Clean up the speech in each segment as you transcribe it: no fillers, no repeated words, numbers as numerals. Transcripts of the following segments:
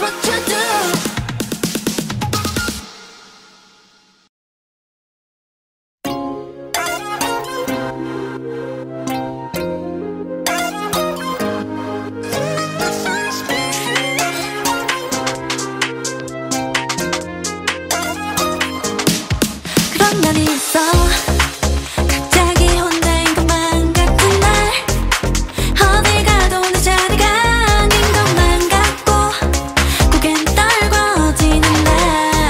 what you do. 그런 날이 있어. 갑자기 혼자인 것만 같은 날. 어딜 가도 내 자리가 아닌 것만 같고 고개는 떨궈지는 날.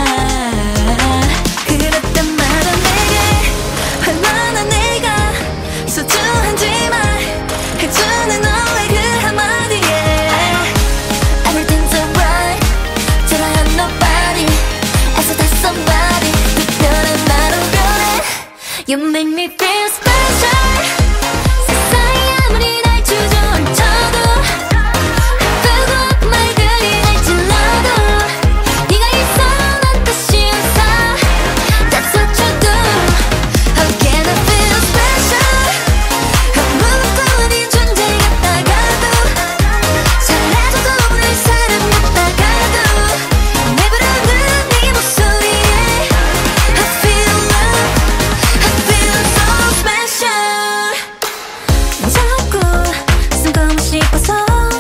그럴 때마다 내게 얼마나 내가 소중한지 말해주는 너의 그 한마디에 Everything's alright till I have nobody 애써 다 somebody 특별한 나로 변해 You make me feel special. 세상이 아무리 날 주저앉혀도 아프고 아픈 말들이 날 찔러도 네가 있어 난 다시 웃어. That's what you do. How can I feel special? 아무것도 아닌 존재 같다가도 잘해줘도 모를 사람 같다가도 내 부르는 네 목소리에 I feel love. I feel so special. 자꾸 숨고 싶어서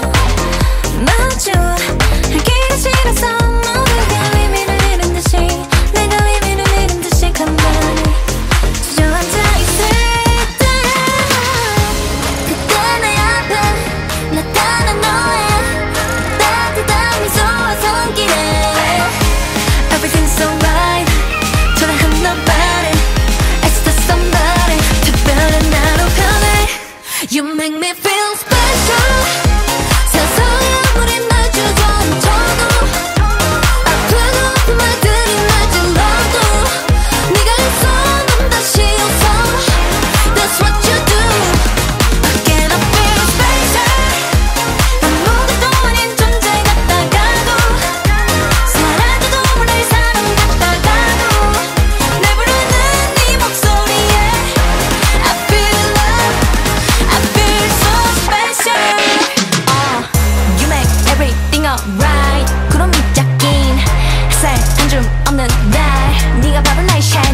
마주하기가 싫어서 모두가 의미를 잃은 듯이 내가 의미를 잃은 듯이 가만히 주저앉아 있을 때 그때 내 앞에 나타난 너의 따뜻한 미소와 손길에 Everything's alright till I have nobody 애써 다 somebody 특별한 나로 변해 You make me feel special. 세상이 아무리 날 주저앉혀도 아프고 아픈 말들이 날 찔러도 네가 있어 난 다시 웃어. That's what you do. How can I feel special? 아무것도 아닌 존재 같다가도 사라져도 모를 사람 같다가도 내 부르는 네 목소리에 I feel love. I feel so special. You make everything alright. 구름이 짝인 햇살 한 줌 없는 날 네가 바로 나의 shine.